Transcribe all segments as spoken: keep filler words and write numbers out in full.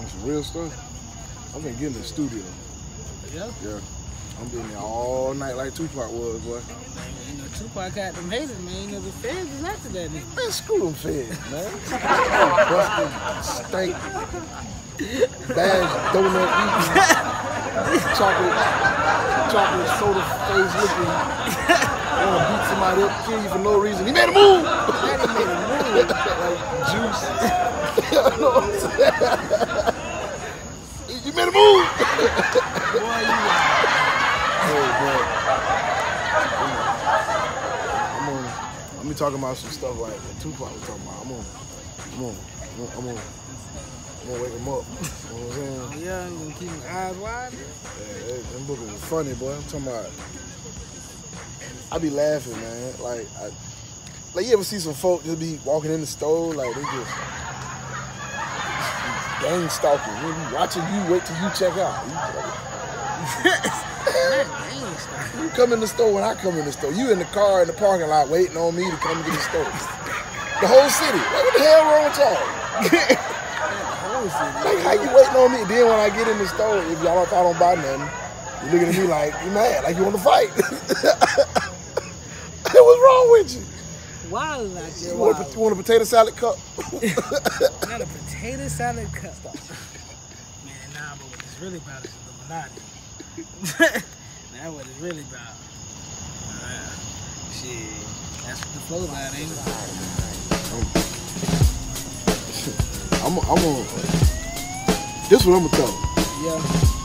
On some real stuff. I've been getting in the studio. Yeah? Yeah. I'm being there all night like Tupac was, boy. You know, Tupac got them haters, man. You know, the feds is after that nigga. Man, screw them feds, man. Busted, stank, bad donut eating, chocolate, chocolate soda face looking. Want to beat somebody up, kill you for no reason. He made a move! That he made a move. Like juice. You know what I'm saying? You made a move! Boy, you are. Hey, bro. I'm on, let me talk about some stuff like what Tupac was talking about. I'm on, I'm on, I'm on, I'm on, I'm gonna wake him up. You know what I'm saying? Oh, yeah, you gonna keep his eyes wide? Yeah, them bookers was funny, boy. I'm talking about, I be laughing, man. Like, I, like you ever see some folk just be walking in the store, like they just gang stalking. They be watching you, wait till you check out. You come in the store when I come in the store. You in the car in the parking lot waiting on me to come to the store. The whole city. Like, what the hell wrong with y'all? The whole city. Like, how you waiting on me? Then when I get in the store, if y'all don't, I don't buy nothing, you looking at me like, you mad, like you want to fight. What's wrong with you? Wild out there. You want, a, you want a potato salad cup? Not a potato salad cup. Man, nah, but what it's really about is Illuminati. That's what it's really about. Uh, shit, that's what the flow about, ain't it? I'm, I'm on. This is what I'm gonna tell them. Yeah.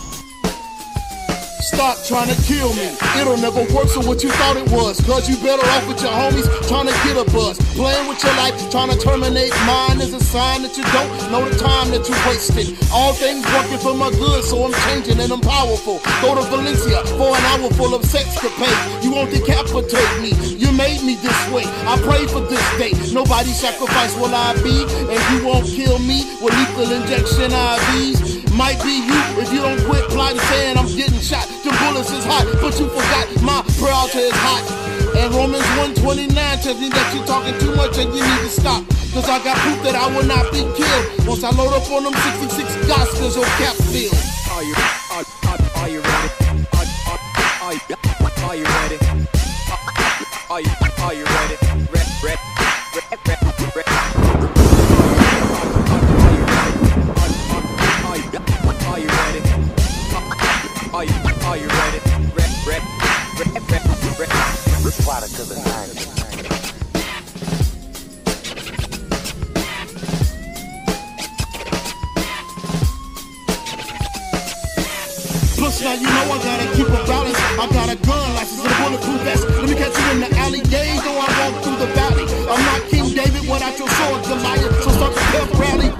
Stop trying to kill me. It'll never work, so what you thought it was. Cause you better off with your homies trying to get a buzz. Playing with your life, trying to terminate mine is a sign that you don't know the time that you wasted. All things working for my good, so I'm changing and I'm powerful. Go to Valencia for an hour full of sexcapade. You won't decapitate me, you made me this way. I pray for this day, nobody sacrifice will I be. And you won't kill me with lethal injection I Vs. Might be you if you don't quit plotting saying I'm getting shot. The bullets is hot, but you forgot my prayer altar is hot. And Romans one twenty-nine tells me that you're talking too much and you need to stop. Cause I got proof that I will not be killed once I load up on them sixty-six gospels or cap field. Are you, are, are, are you ready? Are, are, are, you, are you ready? Are you, are you ready? Red, red, red, red, red. Are you ready? Are you, are you ready? Red, red, red, red, red. Product of the night. Plus now you know I gotta keep a balance. I got a gun license and a bulletproof vest. Let me catch you in the alley days, though I walk through the valley. I'm not King David without your sword, Goliath. So start the pep rally.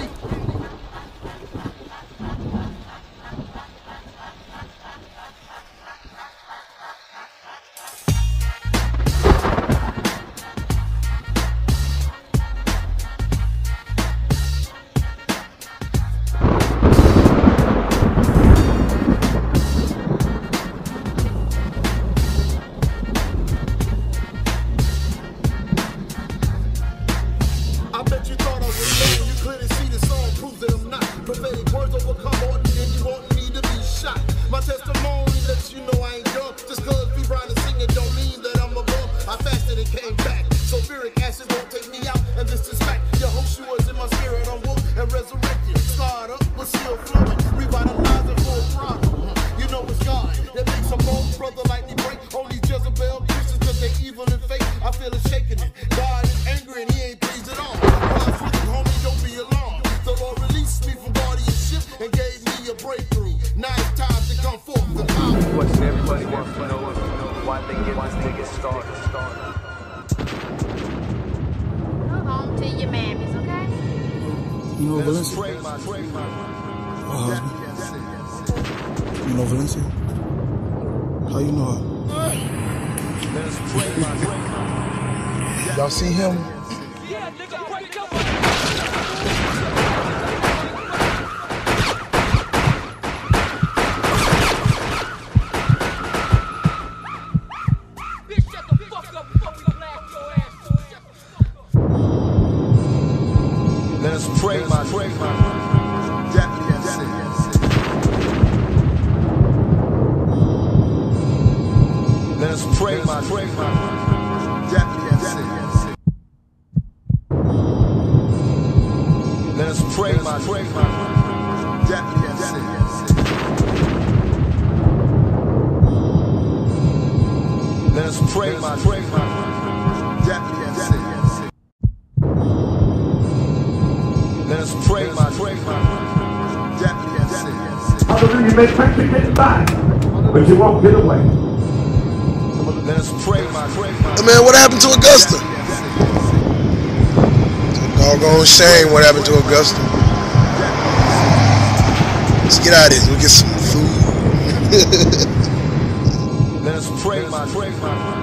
You know Valencia? My husband. You know Valencia? How you know her? Y'all see him? Let us pray, my pray, my. my, pray my, definitely that's it. Let us pray my, pray my, definitely that's it. Let us pray my, pray my, definitely that's it. Let us pray my, pray my, definitely that's it. Hallelujah, you may think you're getting by, but you won't get away. Let us pray my, pray my. Hey man, what happened to Augusta? Doggone shame what happened to Augusta. Let's get out of here. We'll get some food. Let us pray my, pray my.